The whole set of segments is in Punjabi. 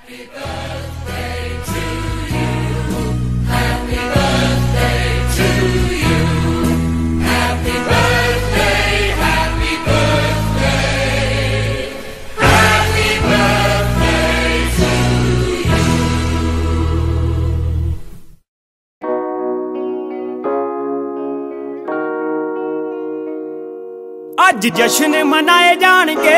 ਅੱਜ ਜਸ਼ਨ ਮਨਾਏ ਜਾਣਗੇ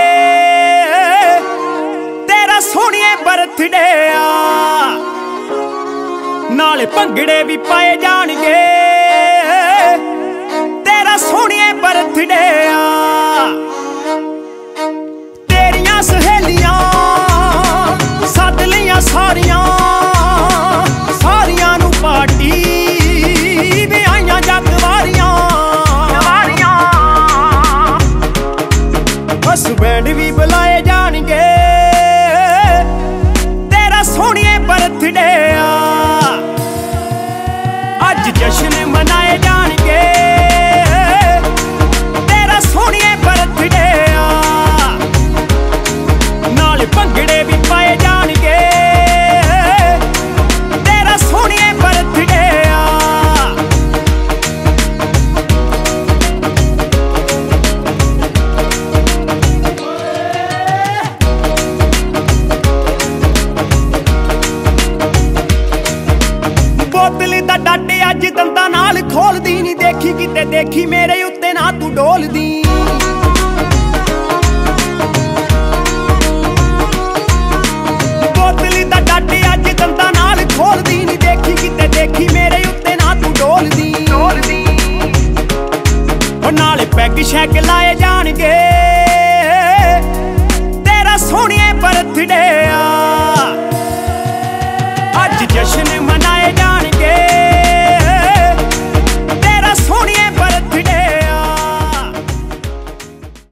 ਤੇਰਾ ਸੋਹਣੀਏ ਬਰਥਡੇ ਆ, ਨਾਲੇ ਭੰਗੜੇ ਵੀ ਪਾਏ ਜਾਣਗੇ ਤੇਰਾ ਸੋਹਣੀਏ ਬਰਥਡੇ ਆ। ਤੇਰੀਆਂ ਸਹੇਲੀਆਂ ਸੱਦ ਲਈਆਂ ਸਾਰੀਆਂ, ਸਾਰੀਆਂ ਨੂੰ ਪਾਰਟੀ ਵੀ ਆਈਆਂ ਜਗਵਾਰੀਆਂ। ਬਸ ਬੈਂਡ ਵੀ ਬੁਲਾਏ ਜਾਣਗੇ ਤੇਰਾ ਸੋਹਣੀਏ ਬਰਥਡੇ ਆ। ਅੱਜ ਜਸ਼ਨ ਮਨਾਏ ਜਾਣਗੇ ਤੇਰਾ ਸੋਹਣੀਏ ਬਰਥਡੇ ਆ, ਨਾਲੇ ਭੰਗੜੇ ਵੀ ਪਾਏ ਜਾਣਗੇ ਤੇਰਾ ਸੋਹਣੀਏ ਬਰਥਡੇ ਆ। ਬੋਤਲ ਦਾ ਡੱਟ ਅੱਜ ਦੰਦਾਂ ਨਾਲ ਖੋਲਦੀ ਨੀ, ਦੇਖੀ ਕਿਤੇ ਦੇਖੀ ਮੇਰੇ ਉੱਤੇ ਨਾ ਤੂੰ ਡੋਲਦੀ।